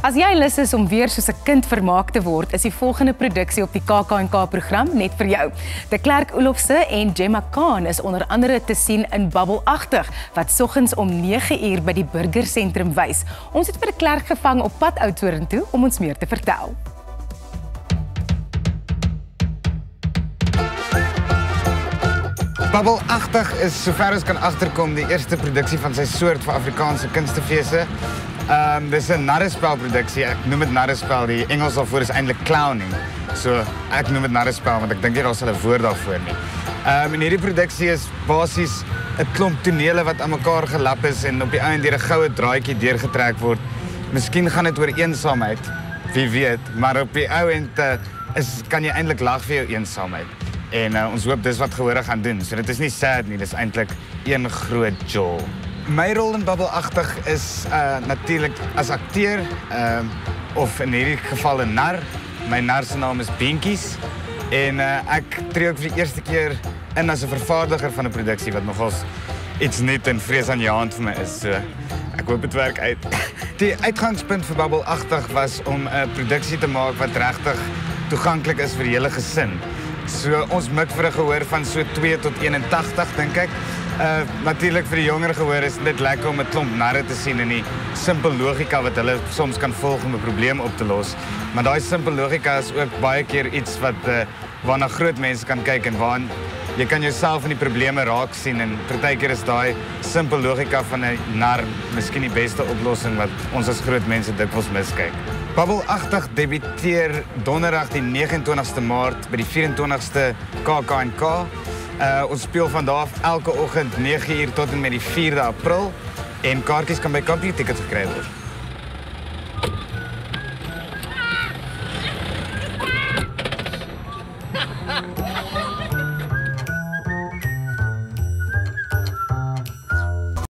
As jy lus is om weer soos 'n kind vermaak te word, is die volgende produksie op die KAK&K-program net vir jou. De Klerk Olofse en Gemma Khan is onder andere te sien in Babbelagtig, wat soggens om 9 uur by die Burgersentrum wys. Ons het vir De Klerk gevang op pad Oudtshoorn toe om ons meer te vertel. Babbelagtig is, sover ons kan agterkom, die eerste produksie van sy soort vir Afrikaanse kunstefeeste. Dis 'n narrespelproduksie. Ek noem dit narrespel. Die Engels daarvoor is eintlik clowning. So ek noem dit narrespel want ek dink nie daar sal 'n woord daarvoor nie. En hierdie produksie is basies 'n klomp tonele wat aan mekaar gelap is en op die einde deur 'n goue draadjie deurgetrek word. Miskien gaan dit oor eensaamheid, wie weet, maar op die ou end kan jy eintlik lag vir jou eensaamheid. En ons hoop dis wat gehore gaan doen. So dit is nie sad nie, dis eintlik een groot jol. My rol in Babbelagtig is natuurlik as akteur, of in hierdie geval 'n nar. My nar se naam is Benkies. En ek tree ook vir die eerste keer in as 'n vervaardiger van 'n produksie wat nogals iets nuut en vreesaanjaend vir my is. So ek hoop dit werk uit. Die uitgangspunt vir Babbelagtig was om 'n produksie te maak wat regtig toeganklik is vir die hele gesin. So ons mik vir 'n gehoor van so 2 tot 81, dink ek. Natuurlik vir die jonger gehoor is dit lekker om 'n klomp narre te sien en die simpel logika wat hulle soms kan volg om 'n probleem op te los. Maar daai simpel logika is ook baie keer iets wat waarna groot mense kan kyk en waarna jy kan jouself in die probleme raak sien en partykeer is daai simpel logika van 'n nar miskien die beste oplossing wat ons as groot mense dikwels miskyk. Babbelagtig debuteer donderdag die 29ste Maart by die 24ste KAK&K. Ons speel van daar af elke oggend 9 uur tot en met die 4de April en kaartjies kan by Kampioen Tickets gekry word.